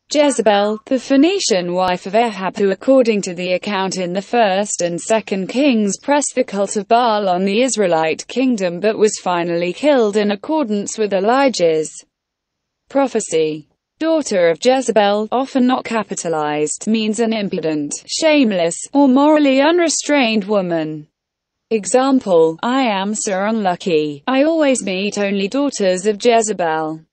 Jezebel, the Phoenician wife of Ahab, who according to the account in the 1st and 2nd Kings pressed the cult of Baal on the Israelite kingdom but was finally killed in accordance with Elijah's prophecy. Daughter of Jezebel, often not capitalized, means an impudent, shameless, or morally unrestrained woman. Example: I am so unlucky. I always meet only daughters of Jezebel.